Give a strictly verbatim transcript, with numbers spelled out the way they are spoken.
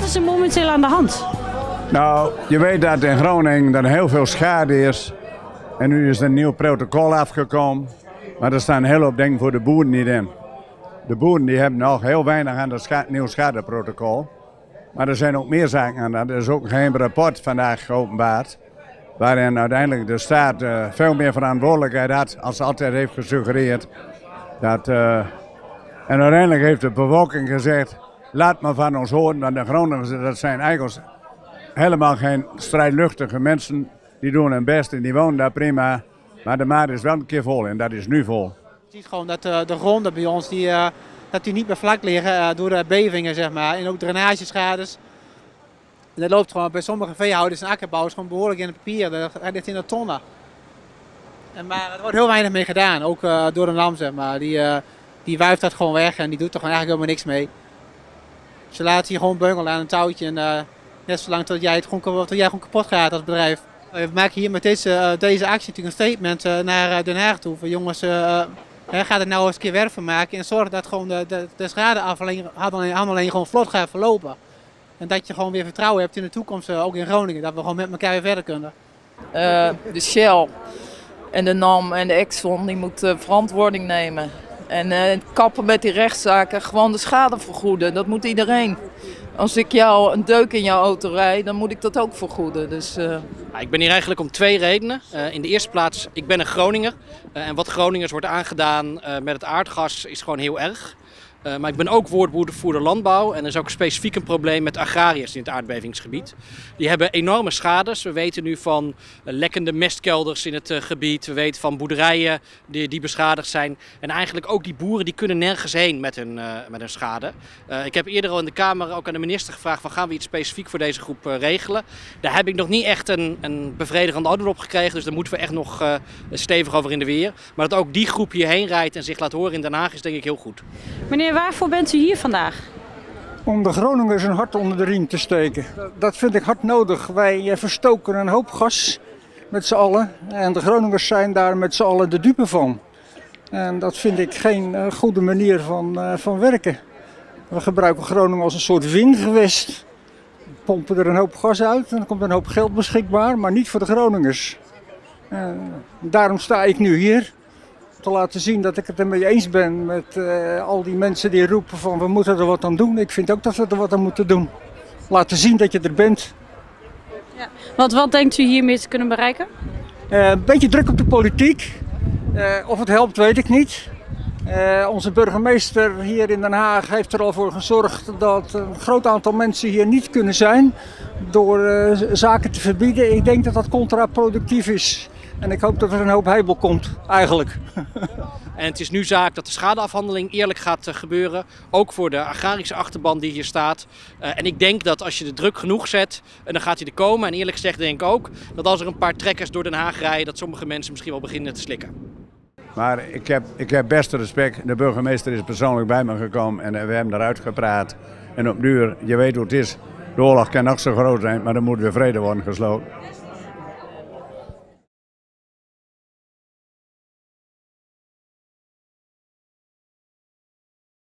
is er momenteel aan de hand? Nou, je weet dat in Groningen er heel veel schade is. En nu is er een nieuw protocol afgekomen. Maar er staan een hele hoop dingen voor de boeren niet in. De boeren die hebben nog heel weinig aan het scha nieuw schadeprotocol. Maar er zijn ook meer zaken aan. Er is ook een geheim rapport vandaag geopenbaard. Waarin uiteindelijk de staat uh, veel meer verantwoordelijkheid had, als ze altijd heeft gesuggereerd. Dat, uh, en uiteindelijk heeft de bevolking gezegd, laat maar van ons horen. Want de Groningers, dat zijn eigenlijk helemaal geen strijdluchtige mensen. Die doen hun best en die wonen daar prima. Maar de maat is wel een keer vol en dat is nu vol. Je ziet gewoon dat uh, de gronden bij ons die, uh, dat die niet meer vlak liggen uh, door de bevingen, zeg maar. En ook drainageschades. En dat loopt gewoon bij sommige veehouders en akkerbouwers gewoon behoorlijk in het papier. Dat ligt in de tonnen. En, maar er wordt heel weinig mee gedaan, ook uh, door een lam, zeg maar. Die, uh, die wuift dat gewoon weg en die doet er gewoon eigenlijk helemaal niks mee. Ze laten je gewoon beungelen aan een touwtje en uh, net zolang tot jij, het gewoon, tot jij gewoon kapot gaat als bedrijf. We maken hier met deze, uh, deze actie natuurlijk een statement uh, naar uh, Den Haag toe. Van jongens, uh, uh, ga er nou eens een keer werk van maken en zorg dat gewoon de, de, de schadeafhandeling gewoon vlot gaat verlopen. En dat je gewoon weer vertrouwen hebt in de toekomst, uh, ook in Groningen, dat we gewoon met elkaar weer verder kunnen. Uh, de Shell en de N A M en de Exxon die moeten verantwoording nemen. En uh, kappen met die rechtszaken, gewoon de schade vergoeden, dat moet iedereen. Als ik jou een deuk in jouw auto rijd, dan moet ik dat ook vergoeden. Dus, uh... ja, ik ben hier eigenlijk om twee redenen. Uh, in de eerste plaats, ik ben een Groninger. Uh, en wat Groningers wordt aangedaan uh, met het aardgas is gewoon heel erg. Uh, maar ik ben ook woordvoerder landbouw en er is ook specifiek een probleem met agrariërs in het aardbevingsgebied. Die hebben enorme schades. We weten nu van uh, lekkende mestkelders in het uh, gebied. We weten van boerderijen die, die beschadigd zijn. En eigenlijk ook die boeren die kunnen nergens heen met hun, uh, met hun schade. Uh, ik heb eerder al in de Kamer ook aan de minister gevraagd van gaan we iets specifiek voor deze groep uh, regelen. Daar heb ik nog niet echt een, een bevredigend antwoord op gekregen. Dus daar moeten we echt nog uh, stevig over in de weer. Maar dat ook die groep hierheen rijdt en zich laat horen in Den Haag is denk ik heel goed. Meneer, waarvoor bent u hier vandaag? Om de Groningers een hart onder de riem te steken. Dat vind ik hard nodig. Wij verstoken een hoop gas met z'n allen. En de Groningers zijn daar met z'n allen de dupe van. En dat vind ik geen uh, goede manier van, uh, van werken. We gebruiken Groningen als een soort wingewest. We pompen er een hoop gas uit en er komt een hoop geld beschikbaar, maar niet voor de Groningers. Uh, daarom sta ik nu hier. Te laten zien dat ik het ermee eens ben met uh, al die mensen die roepen van we moeten er wat aan doen. Ik vind ook dat we er wat aan moeten doen. Laten zien dat je er bent. Ja. Wat, wat denkt u hiermee te kunnen bereiken? Uh, een beetje druk op de politiek. Uh, of het helpt weet ik niet. Uh, onze burgemeester hier in Den Haag heeft er al voor gezorgd dat een groot aantal mensen hier niet kunnen zijn. Door uh, zaken te verbieden. Ik denk dat dat contraproductief is. En ik hoop dat er een hoop heibel komt, eigenlijk. En het is nu zaak dat de schadeafhandeling eerlijk gaat gebeuren. Ook voor de agrarische achterban die hier staat. Uh, en ik denk dat als je de druk genoeg zet, en dan gaat hij er komen. En eerlijk gezegd denk ik ook dat als er een paar trekkers door Den Haag rijden, dat sommige mensen misschien wel beginnen te slikken. Maar ik heb, ik heb best respect. De burgemeester is persoonlijk bij me gekomen en we hebben eruit gepraat. En op duur, je weet hoe het is. De oorlog kan nog zo groot zijn, maar er moet weer vrede worden gesloten.